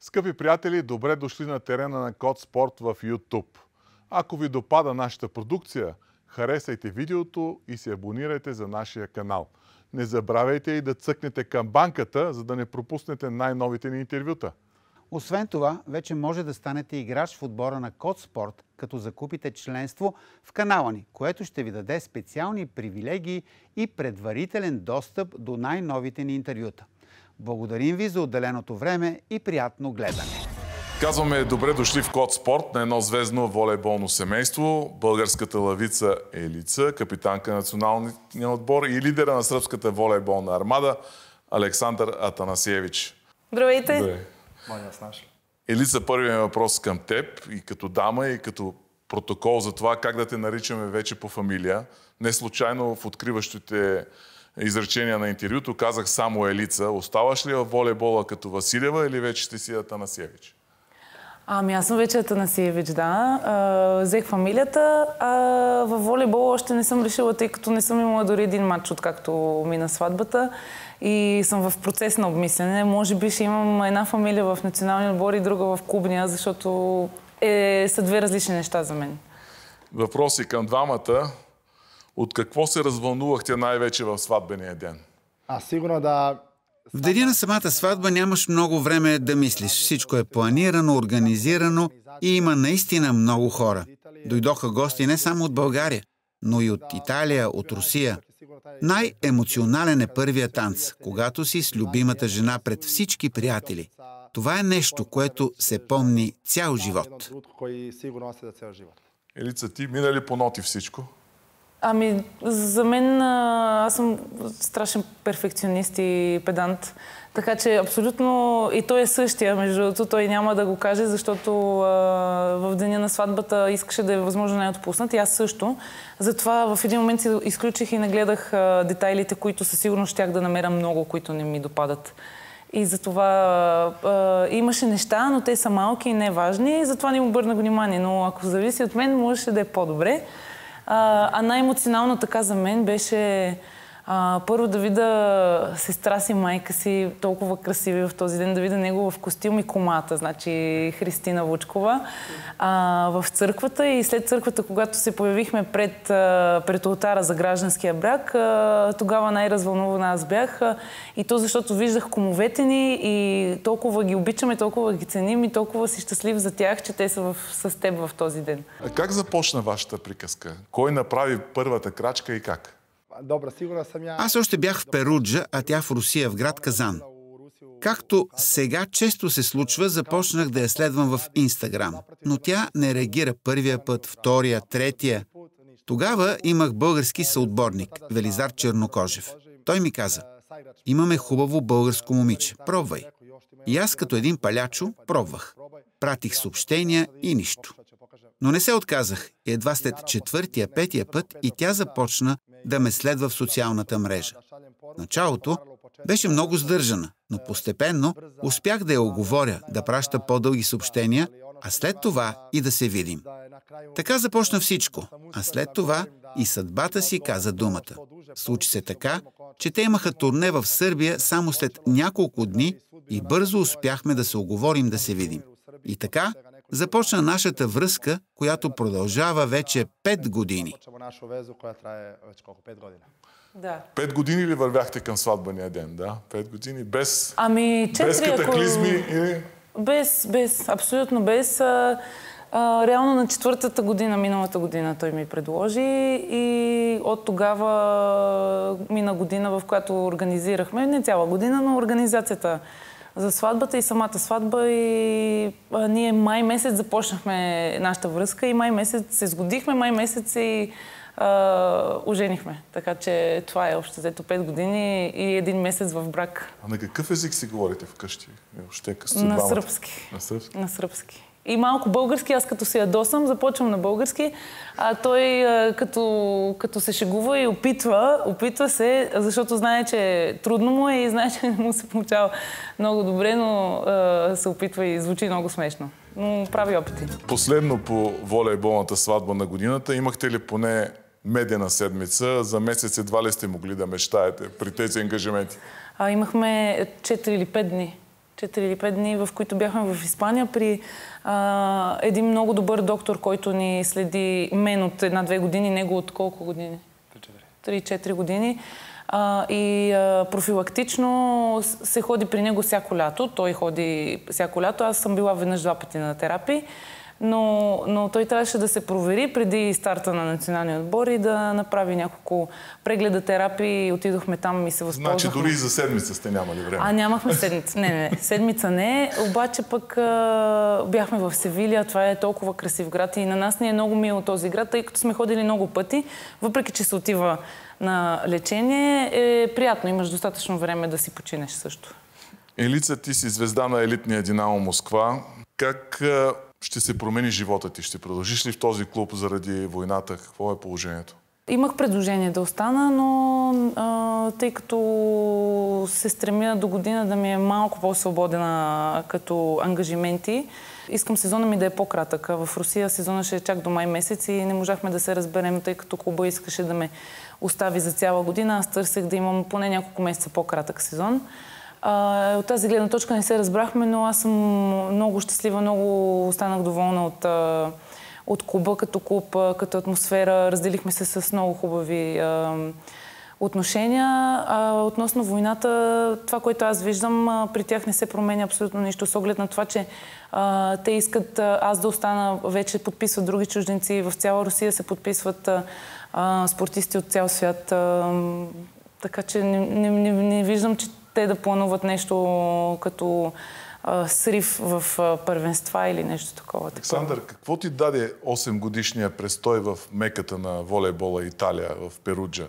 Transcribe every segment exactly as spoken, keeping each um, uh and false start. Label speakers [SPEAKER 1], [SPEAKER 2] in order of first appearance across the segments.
[SPEAKER 1] Скъпи приятели, добре дошли на терена на Код Спорт в YouTube. Ако ви допада нашата продукция, харесайте видеото и се абонирайте за нашия канал. Не забравяйте и да цъкнете камбанката, за да не пропуснете най-новите ни интервюта.
[SPEAKER 2] Освен това, вече може да станете играч в отбора на Код Спорт, като закупите членство в канала ни, което ще ви даде специални привилегии и предварителен достъп до най-новите ни интервюта. Благодарим ви за отделеното време и приятно гледане!
[SPEAKER 1] Казваме добре дошли в Код Спорт на едно звездно волейболно семейство. Българската лъвица Елица, капитанка на националния отбор и лидера на сръбската волейболна армада Александър Атанасиевич.
[SPEAKER 3] Здравейте!
[SPEAKER 1] Добре. Елица, първият въпрос към теб и като дама, и като протокол за това как да те наричаме вече по фамилия. Не случайно в откриващите изречения на интервюто казах само Елица. Оставаш ли в волейбола като Василева или вече ще си Атанасиевич?
[SPEAKER 3] Ами аз съм вече Атанасиевич, да. А, взех фамилията, а във волейбола още не съм решила, тъй като не съм имала дори един матч, откакто мина сватбата. И съм в процес на обмислене. Може би ще имам една фамилия в националния отбор и друга в клубния, защото е, са две различни неща за мен.
[SPEAKER 1] Въпроси към двамата. От какво се развълнувахте най-вече в сватбения ден?
[SPEAKER 4] А, сигурно да...
[SPEAKER 2] В деня на самата сватба нямаш много време да мислиш. Всичко е планирано, организирано и има наистина много хора. Дойдоха гости не само от България, но и от Италия, от Русия. Най-емоционален е първият танц, когато си с любимата жена пред всички приятели. Това е нещо, което се помни цял живот.
[SPEAKER 1] Елица, ти мина ли по ноти всичко?
[SPEAKER 3] Ами, за мен аз съм страшен перфекционист и педант. Така че абсолютно и той е същия, между другото, той няма да го каже, защото а, в деня на сватбата искаше да е възможно най-отпуснат и аз също. Затова в един момент си изключих и нагледах а, детайлите, които със сигурност щях да намеря много, които не ми допадат. И затова а, имаше неща, но те са малки и неважни, и затова не му обърнах внимание. Но ако зависи от мен, можеше да е по-добре. А, а най-емоционално така за мен беше а, първо да видя сестра си, майка си, толкова красиви в този ден, да видя него в костюм и комата, значи Христина Вучкова, а, в църквата. И след църквата, когато се появихме пред, а, пред олтара за гражданския брак, а, тогава най-развълнувана аз бях. А, и то защото виждах кумовете ни и толкова ги обичаме, толкова ги ценим и толкова си щастлив за тях, че те са в, с теб в този ден.
[SPEAKER 1] А как започна вашата приказка? Кой направи първата крачка и как?
[SPEAKER 2] Аз още бях в Перуджа, а тя в Русия, в град Казан. Както сега често се случва, започнах да я следвам в Инстаграм. Но тя не реагира първия път, втория, третия. Тогава имах български съотборник, Велизар Чернокожев. Той ми каза: имаме хубаво българско момиче, пробвай. И аз като един палячо пробвах. Пратих съобщения и нищо. Но не се отказах. Едва след четвъртия, петия път и тя започна да ме следва в социалната мрежа. В началото беше много сдържана, но постепенно успях да я уговоря да праща по-дълги съобщения, а след това и да се видим. Така започна всичко, а след това и съдбата си каза думата. Случи се така, че те имаха турне в Сърбия само след няколко дни и бързо успяхме да се уговорим да се видим. И така започна нашата връзка, която продължава вече пет години.
[SPEAKER 3] Да.
[SPEAKER 1] Пет години ли вървяхте към сватбения ден? Да, пет години. Без,
[SPEAKER 3] ами, четири,
[SPEAKER 1] без катаклизми?
[SPEAKER 3] ако...
[SPEAKER 1] Или...
[SPEAKER 3] Без, без, абсолютно без. А, а, реално на четвъртата година, миналата година той ми предложи и от тогава мина година, в която организирахме, не цяла година, но организацията за сватбата и самата сватба, и а, ние май месец започнахме нашата връзка и май месец се сгодихме, май месец и а, оженихме. Така че това е общо взето пет години и един месец в брак. А
[SPEAKER 1] на какъв език си говорите вкъщи?
[SPEAKER 3] На сръбски.
[SPEAKER 1] На сръбски?
[SPEAKER 3] На сръбски. И малко български, аз като се ядосам, започвам на български, а той а, като, като се шегува и опитва, опитва се, защото знае, че трудно му е и знае, че не му се получава много добре, но а, се опитва и звучи много смешно. Но прави опити.
[SPEAKER 1] Последно по волейболната сватба на годината, имахте ли поне медена седмица? За месец едва ли сте могли да мечтаете при тези ангажименти?
[SPEAKER 3] А, имахме четири или пет дни. четири или пет дни, в които бяхме в Испания при а, един много добър доктор, който ни следи мен от една-две години, него от колко години? три-четири години. А, и а, профилактично се ходи при него всяко лято. Той ходи всяко лято. Аз съм била веднъж два пъти на терапии. Но, но той трябваше да се провери преди старта на националния отбор и да направи няколко прегледа, терапии. Отидохме там и се възползвахме.
[SPEAKER 1] Значи дори и за седмица сте нямали време.
[SPEAKER 3] А, нямахме седмица. Не, не, седмица не. Обаче пък а, бяхме в Севилия. Това е толкова красив град и на нас ни е много мило този град, тъй като сме ходили много пъти. Въпреки че се отива на лечение, е приятно. Имаш достатъчно време да си починеш също.
[SPEAKER 1] Елица, ти си звезда на елитния Динамо Москва. Как ще се промени живота ти? Ще продължиш ли в този клуб заради войната? Какво е положението?
[SPEAKER 3] Имах предложение да остана, но а, тъй като се стремя до година да ми е малко по-свободена като ангажименти, искам сезона ми да е по-кратък. В Русия сезона ще е чак до май месец и не можахме да се разберем, тъй като клуба искаше да ме остави за цяла година. Аз търсех да имам поне няколко месеца по-кратък сезон. Uh, от тази гледна точка не се разбрахме, но аз съм много щастлива, много останах доволна от, uh, от клуба като клуб, uh, като атмосфера. Разделихме се с много хубави uh, отношения. Uh, относно войната, това, което аз виждам, uh, при тях не се променя абсолютно нищо. С оглед на това, че uh, те искат uh, аз да остана, вече подписват други чужденци. В цяла Русия се подписват uh, uh, спортисти от цял свят. Uh, така че не, не, не, не виждам, че те да плануват нещо като а, срив в а, първенства или нещо такова.
[SPEAKER 1] Александър, какво ти даде осем годишния престой в меката на волейбола Италия, в Перуджа?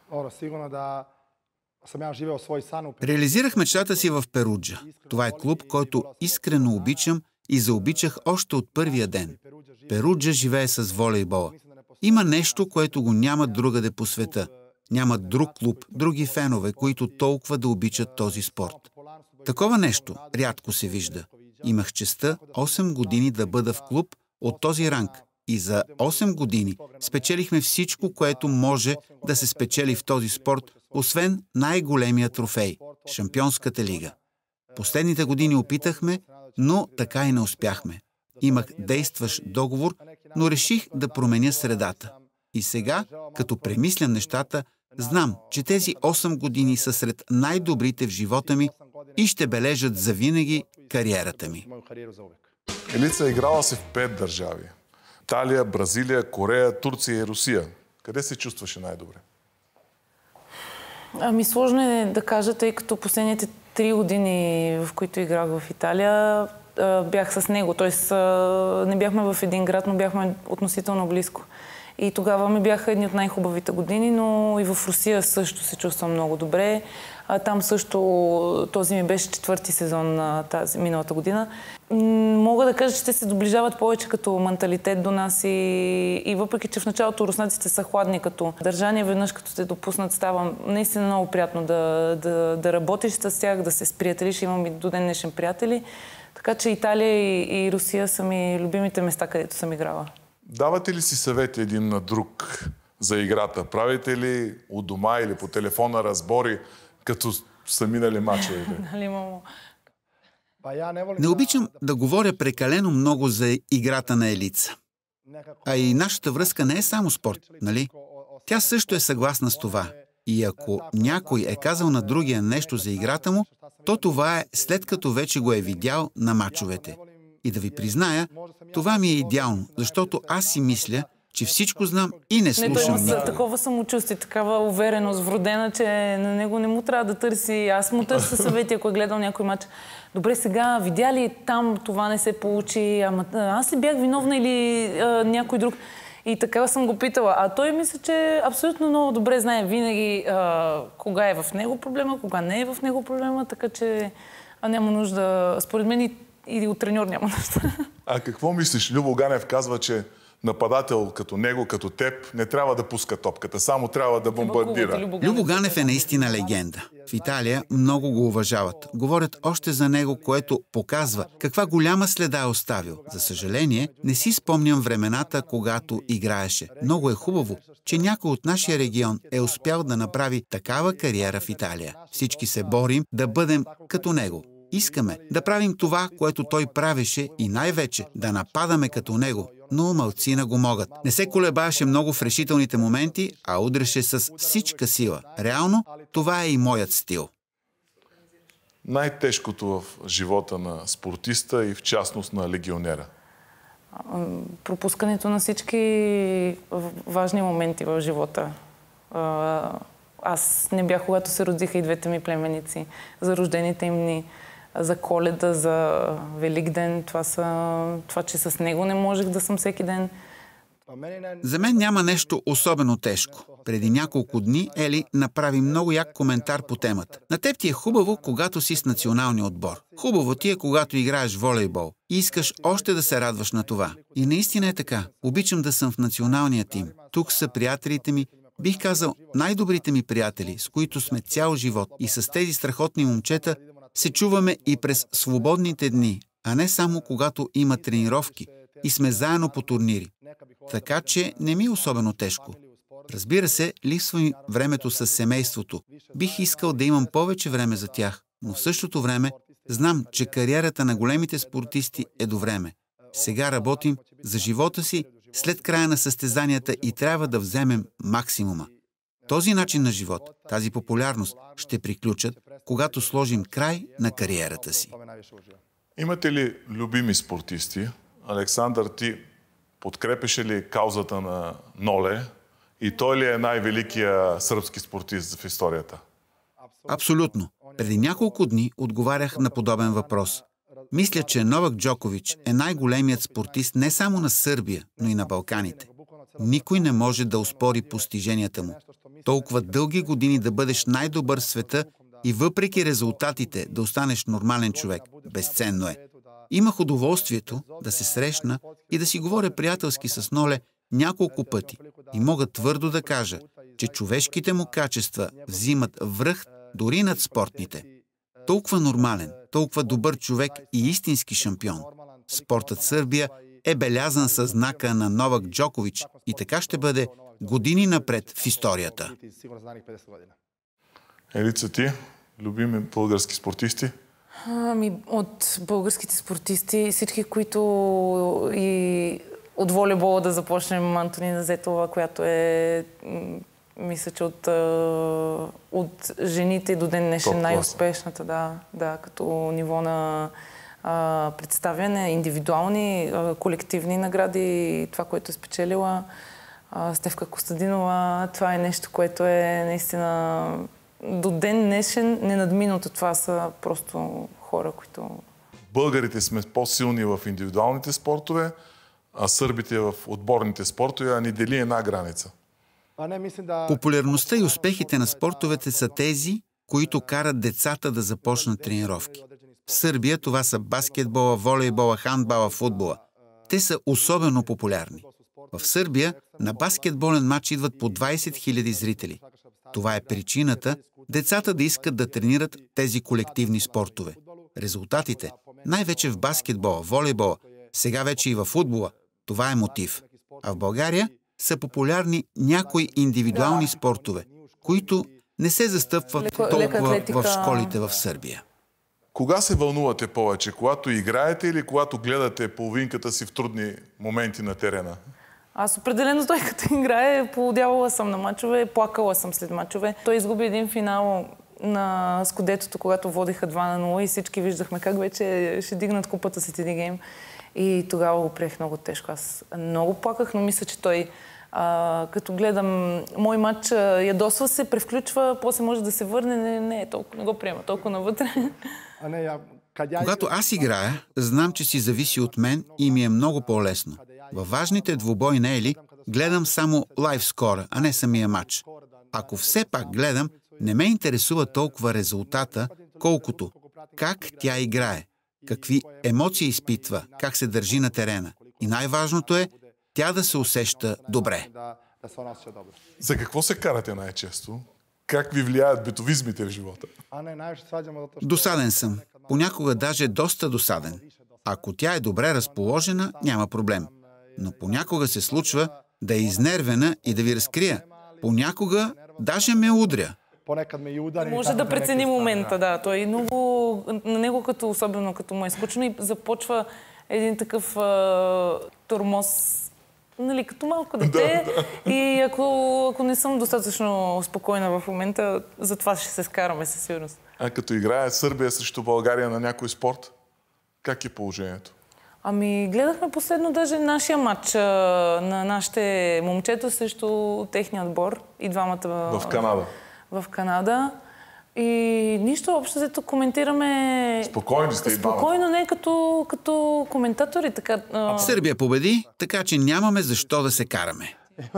[SPEAKER 2] Реализирах мечтата си в Перуджа. Това е клуб, който искрено обичам и заобичах още от първия ден. Перуджа живее с волейбола. Има нещо, което го няма другаде по света. Няма друг клуб, други фенове, които толкова да обичат този спорт. Такова нещо рядко се вижда. Имах честта осем години да бъда в клуб от този ранг и за осем години спечелихме всичко, което може да се спечели в този спорт, освен най-големия трофей – Шампионската лига. Последните години опитахме, но така и не успяхме. Имах действащ договор, но реших да променя средата. И сега, като премислям нещата, знам, че тези осем години са сред най-добрите в живота ми и ще бележат завинаги кариерата ми.
[SPEAKER 1] Елица е играла се в пет държави. Италия, Бразилия, Корея, Турция и Русия. Къде се чувстваше най-добре?
[SPEAKER 3] Ами сложно е да кажа, тъй като последните три години, в които играх в Италия, бях с него. Тоест не бяхме в един град, но бяхме относително близко. И тогава ми бяха едни от най-хубавите години, но и в Русия също се чувствам много добре. А там също този ми беше четвърти сезон на тази миналата година. Мога да кажа, че те се доближават повече като менталитет до нас и, и въпреки, че в началото руснаците са хладни като държание, веднъж като те допуснат, става наистина много приятно да, да, да работиш с тях, да се сприятелиш. Имам и до ден днешен приятели. Така че Италия и, и Русия са ми любимите места, където съм играла. Давате
[SPEAKER 1] ли си съвети един на друг за играта? Правите ли у дома или по телефона разбори, като са минали мачовете?
[SPEAKER 2] Не обичам да говоря прекалено много за играта на Елица. А и нашата връзка не е само спорт, нали? Тя също е съгласна с това. И ако някой е казал на другия нещо за играта му, то това е след като вече го е видял на мачовете. И да ви призная, това ми е идеално, защото аз си мисля, че всичко знам и не слушам никога.
[SPEAKER 3] Не, такова самочувствие, такава увереност вродена, че на него не му трябва да търси. Аз му търся съвети, ако е гледал някой мач. Добре, сега видя ли там това не се получи, ама аз ли бях виновна или а, някой друг? И така съм го питала. А той мисля, че абсолютно много добре знае винаги а, кога е в него проблема, кога не е в него проблема, така че а няма нужда, според мен и, и от треньор няма нужда.
[SPEAKER 1] А какво мислиш? Любо Ганев казва, че нападател като него, като теб, не трябва да пуска топката, само трябва да бомбардира.
[SPEAKER 2] Любо Ганев е наистина легенда. В Италия много го уважават. Говорят още за него, което показва каква голяма следа е оставил. За съжаление, не си спомням времената, когато играеше. Много е хубаво, че някой от нашия регион е успял да направи такава кариера в Италия. Всички се борим да бъдем като него. Искаме да правим това, което той правеше и най-вече да нападаме като него, но малцина го могат. Не се колебаеше много в решителните моменти, а удреше с всичка сила. Реално, това е и моят стил.
[SPEAKER 1] Най-тежкото в живота на спортиста и в частност на легионера?
[SPEAKER 3] Пропускането на всички важни моменти в живота. Аз не бях, когато се родиха и двете ми племеници, за рождените им дни, за Коледа, за Великден. Това, са, това, че с него не можех да съм всеки ден.
[SPEAKER 2] За мен няма нещо особено тежко. Преди няколко дни Ели направи много як коментар по темата. На теб ти е хубаво, когато си с националния отбор. Хубаво ти е, когато играеш волейбол и искаш още да се радваш на това. И наистина е така. Обичам да съм в националния тим. Тук са приятелите ми. Бих казал, най-добрите ми приятели, с които сме цял живот, и с тези страхотни момчета се чуваме и през свободните дни, а не само когато има тренировки и сме заедно по турнири. Така че не ми е особено тежко. Разбира се, липсва ми времето с семейството. Бих искал да имам повече време за тях, но в същото време знам, че кариерата на големите спортисти е до време. Сега работим за живота си след края на състезанията и трябва да вземем максимума. Този начин на живот, тази популярност ще приключат, когато сложим край на кариерата си.
[SPEAKER 1] Имате ли любими спортисти? Александър, ти подкрепеше ли каузата на Ноле и той ли е най-великият сръбски спортист в историята?
[SPEAKER 2] Абсолютно. Преди няколко дни отговарях на подобен въпрос. Мисля, че Новак Джокович е най-големият спортист не само на Сърбия, но и на Балканите. Никой не може да оспори постиженията му. Толкова дълги години да бъдеш най-добър в света и въпреки резултатите да останеш нормален човек. Безценно е. Имах удоволствието да се срещна и да си говоря приятелски с Ноле няколко пъти и мога твърдо да кажа, че човешките му качества взимат връх дори над спортните. Толкова нормален, толкова добър човек и истински шампион. Спортът Сърбия е белязан със знака на Новак Джокович и така ще бъде години напред в историята.
[SPEAKER 1] Елица, ти? Любими български спортисти?
[SPEAKER 3] Ами, от българските спортисти, всички, които и от волейбола да започнем, Антонина Зетова, която е, мисля, че от, от жените до ден днешен най-успешната, да, да, като ниво на а, представяне, индивидуални, а, колективни награди, това, което е спечелила. А, Стефка Костадинова, това е нещо, което е наистина до ден днешен ненадминато. Това са просто хора, които...
[SPEAKER 1] Българите сме по-силни в индивидуалните спортове, а сърбите в отборните спортове, а ни дели една граница.
[SPEAKER 2] Популярността и успехите на спортовете са тези, които карат децата да започнат тренировки. В Сърбия това са баскетбола, волейбола, хандбала, футбола. Те са особено популярни. В Сърбия на баскетболен матч идват по двайсет хиляди зрители. Това е причината децата да искат да тренират тези колективни спортове. Резултатите, най-вече в баскетбола, волейбола, сега вече и в футбола, това е мотив. А в България са популярни някои индивидуални спортове, които не се застъпват толкова в школите в Сърбия.
[SPEAKER 1] Кога се вълнувате повече? Когато играете или когато гледате половинката си в трудни моменти на терена?
[SPEAKER 3] Аз определено той като играе, поудявала съм на мачове, плакала съм след мачове. Той изгуби един финал на Скудетото, когато водиха два на нула и всички виждахме как вече ще дигнат купата си Ти Ди Гейм. И тогава го приех много тежко. Аз много плаках, но мисля, че той а, като гледам мой матч, ядосва се, превключва, после може да се върне. Не, не, толкова не го приема, толкова навътре.
[SPEAKER 2] Когато аз играя, знам, че си зависи от мен и ми е много по-лесно. Във важните двубои на Ели гледам само лайв скора, а не самия матч. Ако все пак гледам, не ме интересува толкова резултата, колкото как тя играе, какви емоции изпитва, как се държи на терена. И най-важното е тя да се усеща добре.
[SPEAKER 1] За какво се карате най-често? Как ви влияят битовизмите в живота?
[SPEAKER 2] Досаден съм. Понякога даже доста досаден. Ако тя е добре разположена, няма проблем. Но понякога се случва да е изнервена и да ви разкрия. Понякога даже ме удря.
[SPEAKER 3] Може да прецени момента, да. Той много, на него като, особено като му е скучно и започва един такъв а, тормоз, нали, като малко дете.
[SPEAKER 1] Да, да.
[SPEAKER 3] И ако, ако не съм достатъчно спокойна в момента, затова ще се скараме със сигурност.
[SPEAKER 1] А като играе Сърбия срещу България на някой спорт, как е положението?
[SPEAKER 3] Ами, гледахме последно даже нашия матч а, на нашите момчета срещу техния отбор и двамата
[SPEAKER 1] в Канада.
[SPEAKER 3] В Канада. И нищо общо, зато коментираме...
[SPEAKER 1] Спокойни сте и двамата.
[SPEAKER 3] Спокойно, не като, като коментатори. Така, а...
[SPEAKER 2] Сърбия победи, така че нямаме защо да се караме.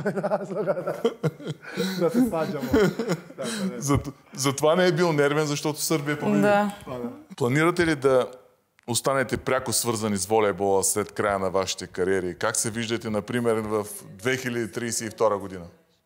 [SPEAKER 4] Да се сваджаме.
[SPEAKER 1] Затова не е бил нервен, защото Сърбия победи.
[SPEAKER 3] Да.
[SPEAKER 1] Планирате ли да останете пряко свързани с волейбола след края на вашите кариери? Как се виждате, например, в две хиляди тридесет и втора година?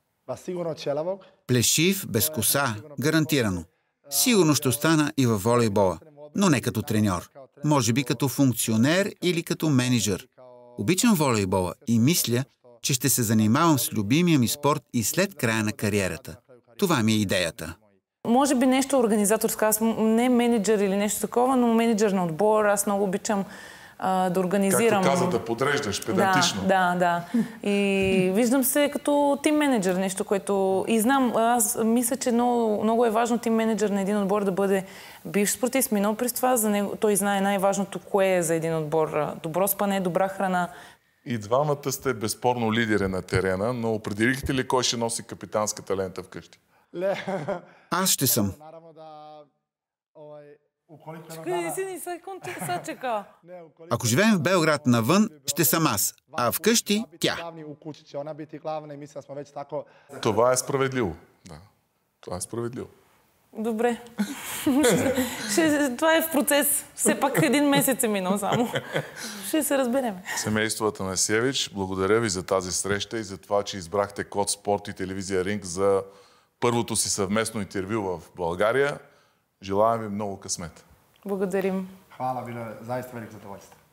[SPEAKER 2] Плешив, без коса, гарантирано. Сигурно ще остана и във волейбола, но не като треньор. Може би като функционер или като менеджер. Обичам волейбола и мисля, че ще се занимавам с любимия ми спорт и след края на кариерата. Това ми е идеята.
[SPEAKER 3] Може би нещо организаторско. Аз не менеджер или нещо такова, но менеджер на отбор. Аз много обичам а, да организирам.
[SPEAKER 1] Както каза, да подреждаш педантично.
[SPEAKER 3] Да, да, да. И виждам се като тим менеджер, нещо, което... И знам, аз мисля, че много, много е важно тим менеджер на един отбор да бъде бивш спортист, минал през това. За него, той знае най-важното кое е за един отбор. Добро спане, добра храна.
[SPEAKER 1] И двамата сте безспорно лидери на терена, но определихте ли кой ще носи капитанската лента вкъщи?
[SPEAKER 2] Аз ще съм. Ако живеем в Белград навън, ще съм аз, а вкъщи тя.
[SPEAKER 1] Това е справедливо. Да. Това е справедливо.
[SPEAKER 3] Добре. Това е в процес. Все пак един месец е минал само. Ще се разберем.
[SPEAKER 1] Семейство Атанасиевич, благодаря ви за тази среща и за това, че избрахте Код Спорт и телевизия Ринг за първото си съвместно интервю в България. Желаем ви много късмет.
[SPEAKER 3] Благодарим.
[SPEAKER 4] Hvala, bilo je zaista veliko zadovoljstvo.